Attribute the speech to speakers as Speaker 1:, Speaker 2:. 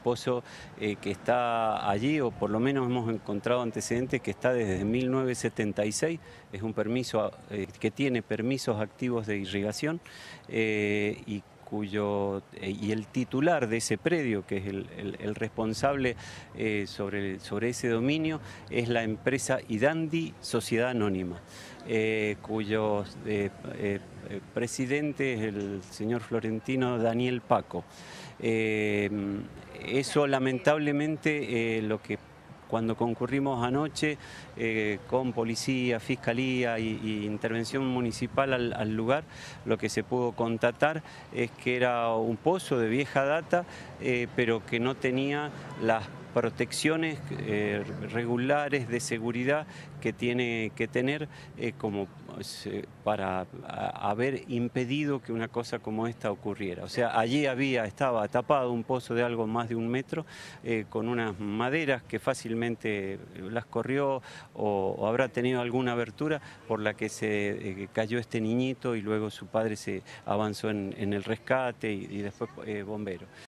Speaker 1: pozo que está allí, o por lo menos hemos encontrado antecedentes que está desde 1976, es un permiso que tiene permisos activos de irrigación y el titular de ese predio, que es el responsable sobre ese dominio, es la empresa Idandi Sociedad Anónima, cuyo presidente es el señor Florentino Daniel Paco. Eso lamentablemente cuando concurrimos anoche con policía, fiscalía y intervención municipal al lugar, lo que se pudo constatar es que era un pozo de vieja data, pero que no tenía las protecciones regulares de seguridad que tiene que tener para haber impedido que una cosa como esta ocurriera. O sea, allí estaba tapado un pozo de algo más de 1 metro con unas maderas que fácilmente las corrió o habrá tenido alguna abertura por la que se cayó este niñito y luego su padre se avanzó en el rescate y después bomberos.